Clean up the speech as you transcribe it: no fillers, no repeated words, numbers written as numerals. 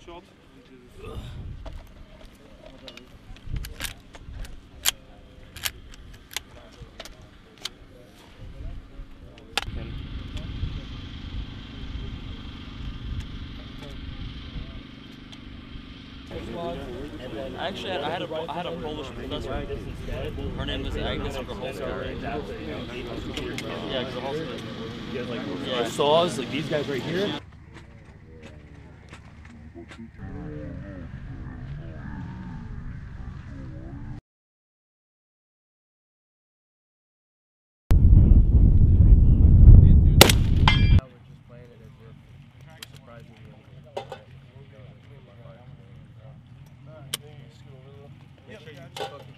shot. Actually, I had a Polish professor. Her name was Agnes Gracholska. Yeah, Gracholska. Yeah, saws like these guys right here. Yep.